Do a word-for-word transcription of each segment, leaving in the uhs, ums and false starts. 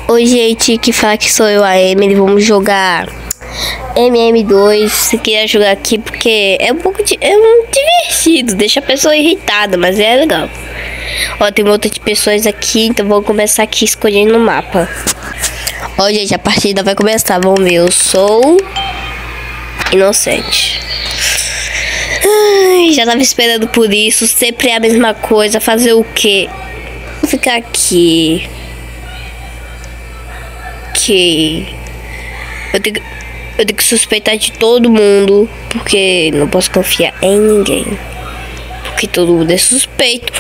Oi, gente, que fala que sou eu, a Emily. Vamos jogar M M dois. Se quiser jogar aqui, porque é um pouco de, é um divertido, deixa a pessoa irritada, mas é legal. Ó, tem outras pessoas aqui, então vou começar aqui escolhendo o mapa. Ó, gente, a partida vai começar. Vamos ver. Eu sou inocente. Ai, já tava esperando por isso. Sempre é a mesma coisa. Fazer o quê? Vou ficar aqui. Ok. Eu tenho, eu tenho que suspeitar de todo mundo, porque não posso confiar em ninguém. Porque todo mundo é suspeito.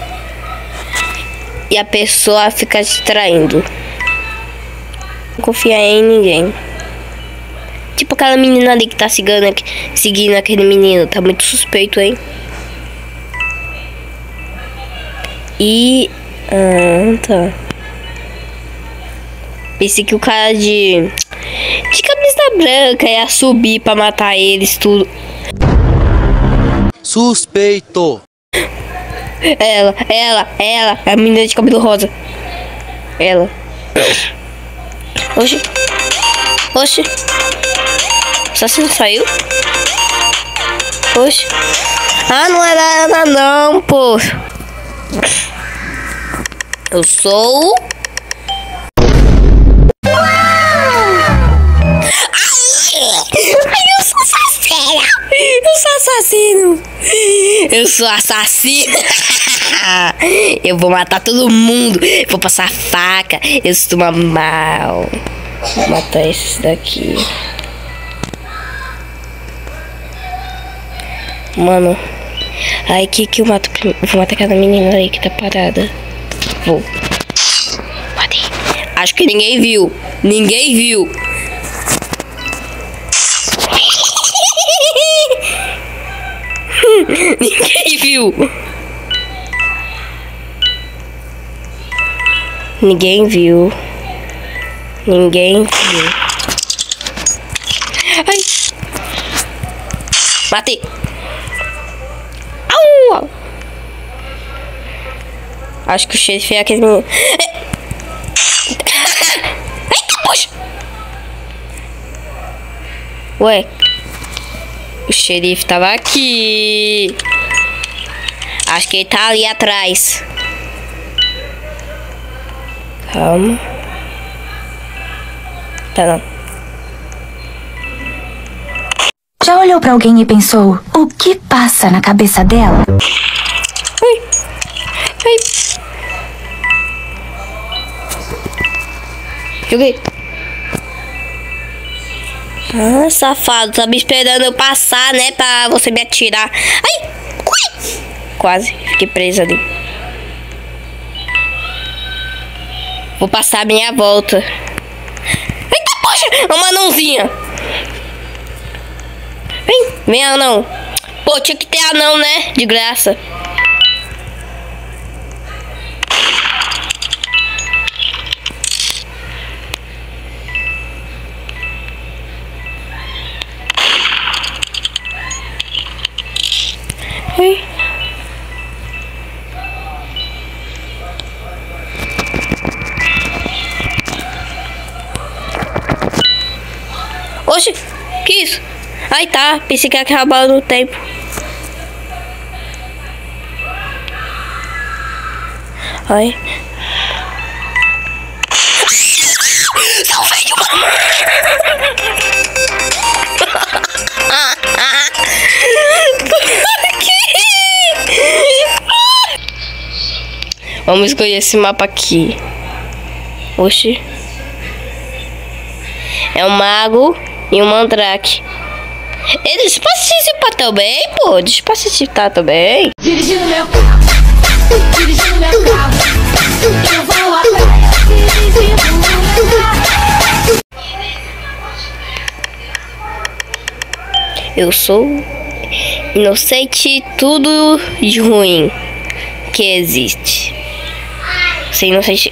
E a pessoa fica se traindo. Não confiar em ninguém. Tipo aquela menina ali que tá seguindo, seguindo aquele menino. Tá muito suspeito, hein? E... Ah, tá. Pensei que o cara de... De camisa branca ia subir pra matar eles, tudo. Suspeito. Ela, ela, ela. A menina de cabelo rosa. Ela. Oxi. Oxi. O assassino saiu? Oxi. Ah, não era ela não, pô. Eu sou... Ai, eu sou assassina. Eu sou assassino. Eu sou assassino. Eu vou matar todo mundo. Vou passar faca. Eu estou mal. Vou matar esses daqui. Mano. Ai, que que eu mato primeiro? Vou matar aquela menina aí que tá parada. Vou. Matei. Acho que ninguém viu. Ninguém viu. Ninguém viu. Ninguém viu. Ninguém viu. Ai. Matei. Au. Acho que o xerife é aquele menino. Eita, poxa. Ué. O xerife tava aqui. Acho que ele tá ali atrás. Calma. Tá não. Já olhou pra alguém e pensou o que passa na cabeça dela? Ai. Ai. Joguei. Ah, safado, tá me esperando eu passar, né? Pra você me atirar. Ai! Ui! Quase, fiquei presa ali. Vou passar a minha volta. Eita, poxa! Uma anãozinha. Vem, vem anão. Pô, tinha que ter anão, né? De graça. Oi. Oxe, que isso? Ai, tá, pensei que ia acabar no tempo. Ai. Salve, mano. Vamos escolher esse mapa aqui. Oxi. É um mago e um mandrake. Ele deixa eu participar também, pô. Deixa eu participar também. Dirigindo meu carro. Dirigindo meu carro. Eu vou à praia. Dirigindo meu carro. Eu sou inocente, tudo de ruim que existe. Sem inocente.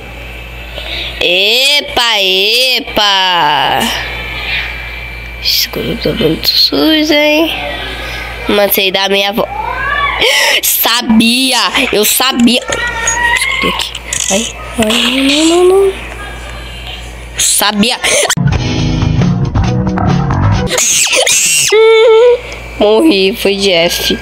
Epa, epa. Escuro, tô muito sujo, hein? Matei da minha avó. Sabia! Eu sabia! Escutei aqui. Ai, ai, não, não, não. Sabia. Morri, foi Jeff.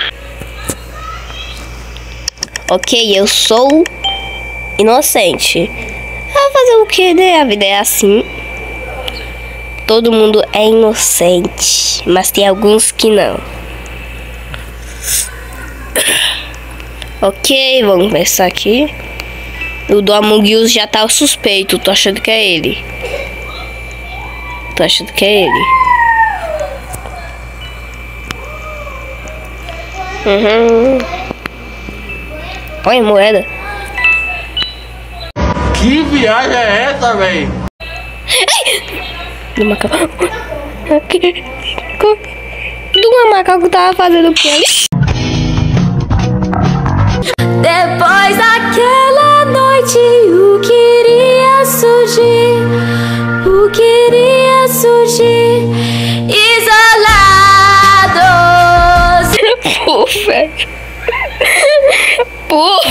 Ok, eu sou inocente. Ah, fazer o que, né? A vida é assim. Todo mundo é inocente, mas tem alguns que não. Ok, vamos começar aqui. O do Among Us já tá suspeito. Tô achando que é ele. Tô achando que é ele. Uhum. Olha a moeda. Que viagem é essa, véi? Do macaco. Do macaco tava fazendo o que ali? Depois daquela noite, o que iria surgir? O que iria surgir? Isolados. Pô, velho. Pô.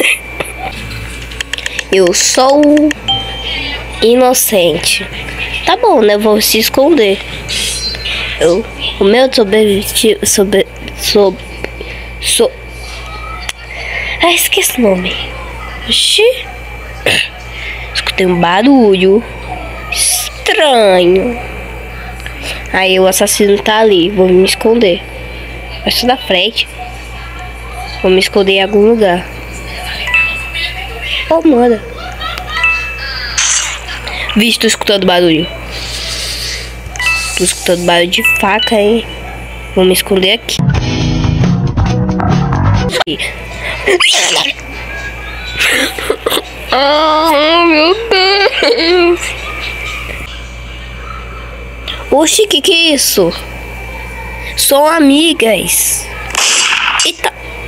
Eu sou inocente. Tá bom, né? Vou se esconder. Eu, o meu sobrevivente. Sobre. Sob. So, ah, esqueci o nome. Oxi. Escutei um barulho estranho. Aí o assassino tá ali. Vou me esconder. Vai ser da frente. Vou me esconder em algum lugar. Oh, manda. Vixe, tô escutando barulho. Tô escutando barulho de faca, hein? Vou me esconder aqui. Oh, meu Deus. Oxi, que que é isso? São amigas. Eita.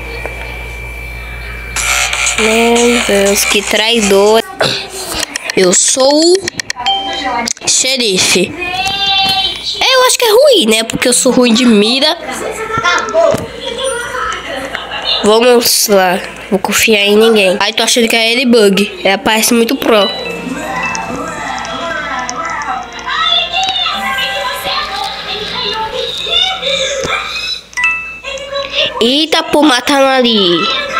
Meu Deus, que traidor. Eu sou xerife. Eu acho que é ruim, né? Porque eu sou ruim de mira. Vamos lá. Vou confiar em ninguém. Ai, tô achando que é ele bug. Ela parece muito pro. Eita, pô, matando ali.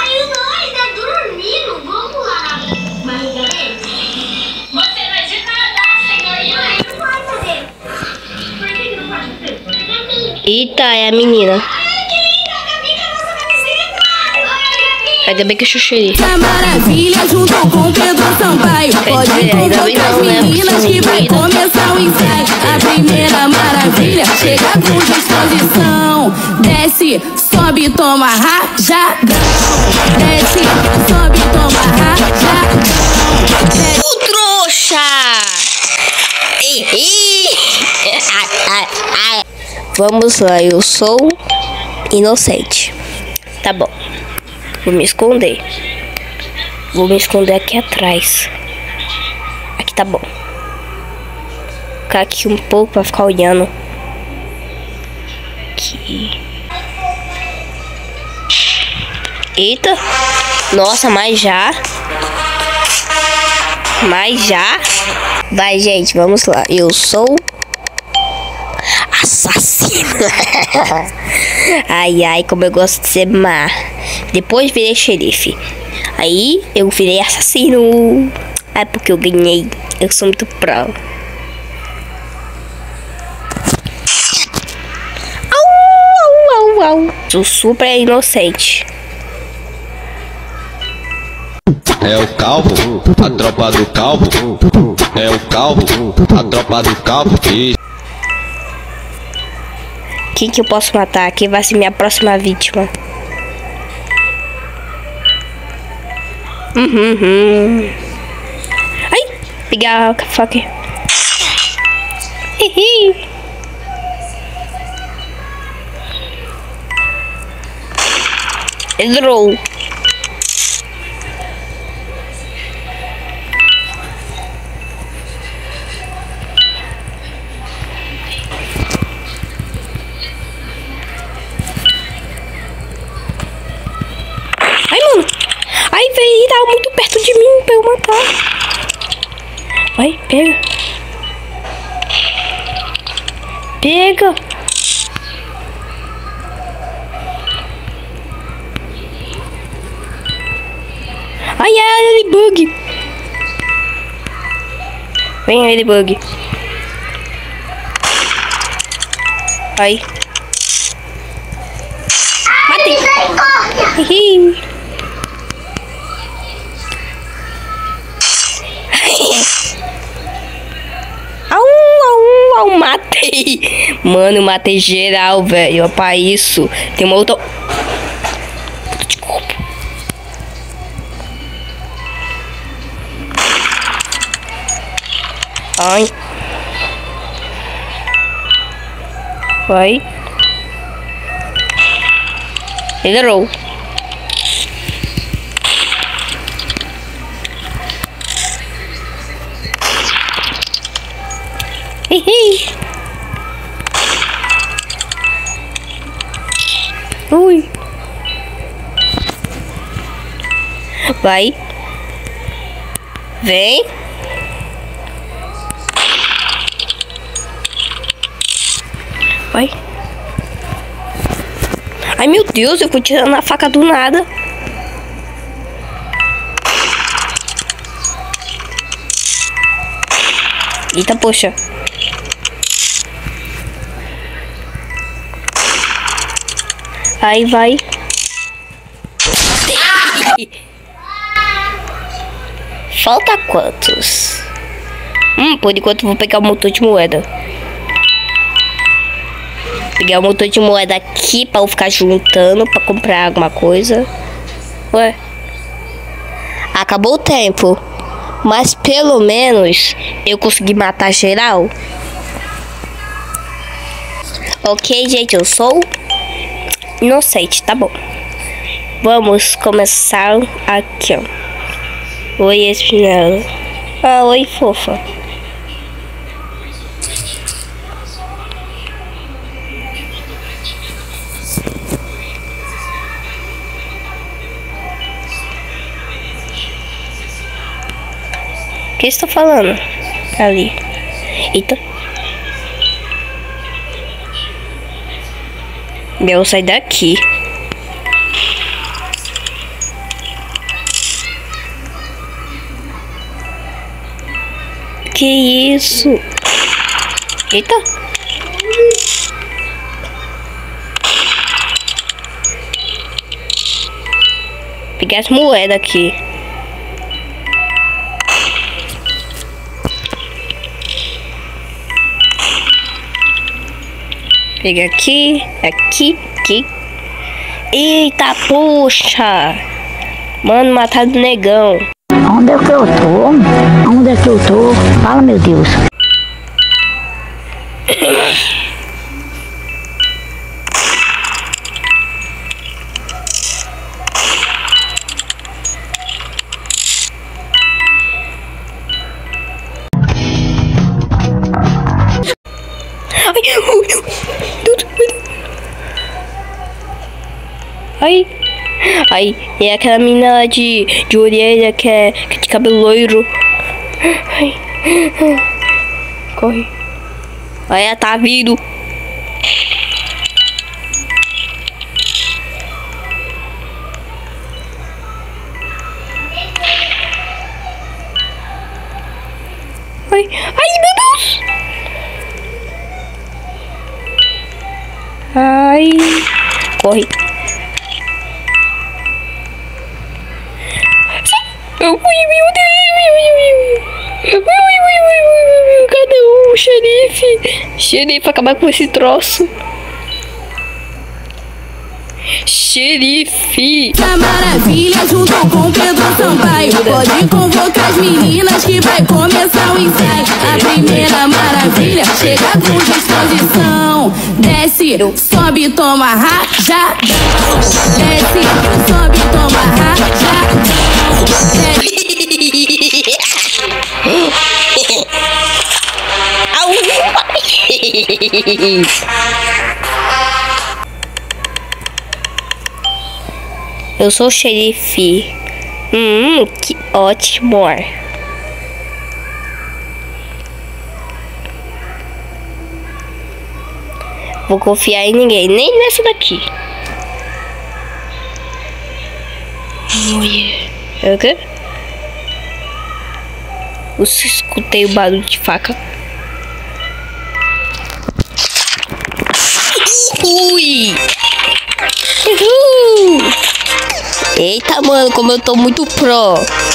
Eita, é a menina. Ainda bem que eu chuchei. A maravilha junto com Pedro Sampaio. Pode convocar as meninas que vai começar o ensaio. A primeira maravilha chega com disposição. Desce, sobe, toma rajadão. Desce, sobe, toma rajadão. O trouxa! Ei, ei. Vamos lá, eu sou inocente. Tá bom. Vou me esconder. Vou me esconder aqui atrás. Aqui tá bom. Vou ficar aqui um pouco pra ficar olhando. Aqui. Eita. Nossa, mas já. Mas já. Vai, gente, vamos lá. Eu sou assassino. Ai, ai, como eu gosto de ser má. Depois virei xerife. Aí eu virei assassino. É porque eu ganhei. Eu sou muito pro. Au, au, au, au. Sou super inocente. É o calvo, a tropa do calvo. É o calvo, a tropa do calvo. Quem que eu posso matar? Quem vai ser minha próxima vítima? Uhum, uhum. Ai, pegar a faca. Hihi. Entrou. Ai, velho, ele tava muito perto de mim pra eu matar. Vai, pega. Pega. Ai, ai, Ladybug. Vem, Ladybug. Ai. Matei. Au, au, au, matei. Mano, matei geral, velho. Olha pra isso. Tem uma outra... Desculpa. Ai. Vai. Ele errou. Hihi. Ui. Vai. Vem. Vai. Ai, meu Deus, eu fui tirando a faca do nada. Eita, poxa. Aí vai. Falta quantos? Hum, por enquanto eu vou pegar o motor de moeda. Pegar o motor de moeda aqui pra eu ficar juntando pra comprar alguma coisa. Ué. Acabou o tempo. Mas pelo menos eu consegui matar geral. Ok, gente, eu sou inocente, tá bom. Vamos começar aqui, ó. Oi, Espinela. Ah, oi, fofa. O que estou falando? Ali. Eita. Eu sair daqui. Que isso? Eita. Pegar as moedas aqui. Pega aqui, aqui, aqui. Eita, puxa! Mano, mataram o negão. Onde é que eu tô? Onde é que eu tô? Fala, meu Deus. Ai, ai, é aquela menina de, de orelha que é, que é de cabelo loiro. Ai, corre. Ai, ela tá vindo. Ai, ai, meu Deus. Ai, corre. Cadê o xerife? Xerife, acabar com esse troço. Xerife. A maravilha junto com Pedro Sampaio. Pode convocar as meninas que vai começar o ensaio. A primeira maravilha chega com disposição. Desce, sobe, toma rajadão. Desce, sobe, toma rajadão. Desce. Eu sou o xerife. Hum, que ótimo. Vou confiar em ninguém, nem nessa daqui. Mulher. É o quê? Eu escutei o barulho de faca. Ui! Uhul! Eita, mano, como eu tô muito pro.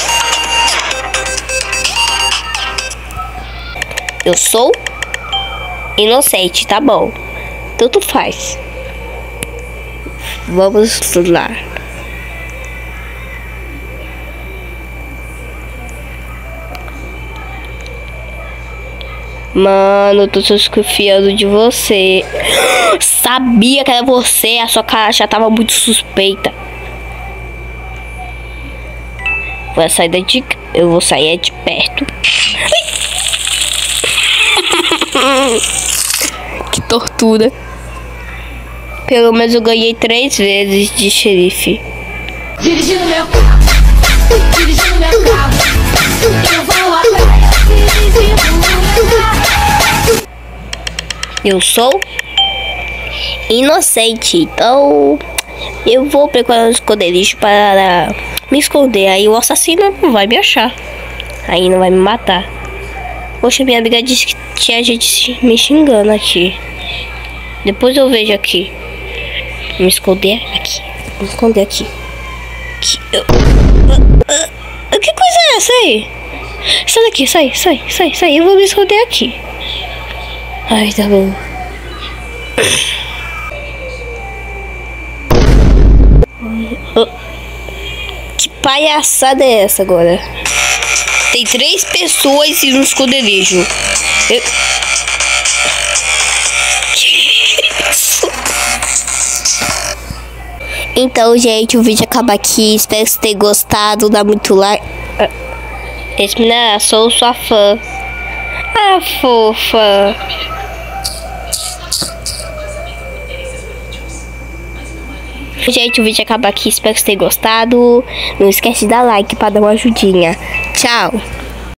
Eu sou inocente, tá bom. Tanto faz. Vamos lá. Mano, eu tô desconfiando de você. Sabia que era você. A sua cara já tava muito suspeita. Vou sair daqui. Eu vou sair de perto. Que tortura. Pelo menos eu ganhei três vezes de xerife. Dirigindo meu carro, dirigindo meu carro, eu vou atrás, dirigindo meu carro. Eu sou inocente, então eu vou preparar um esconderijo para me esconder. Aí o assassino não vai me achar. Aí não vai me matar. Poxa, minha amiga disse que tinha gente me xingando aqui. Depois eu vejo aqui. Me esconder aqui. Me esconder aqui. aqui. Eu... Que coisa é essa aí? Sai daqui, sai, sai, sai, sai. Eu vou me esconder aqui. Ai, tá bom. Que palhaçada é essa agora? Tem três pessoas e um esconderijo. Eu... Então, gente, o vídeo acaba aqui. Espero que vocês tenham gostado. Dá muito like. Esse menino, sou sua fã. Ah, fofa. Gente, o vídeo acaba aqui. Espero que vocês tenham gostado. Não esquece de dar like para dar uma ajudinha. Tchau.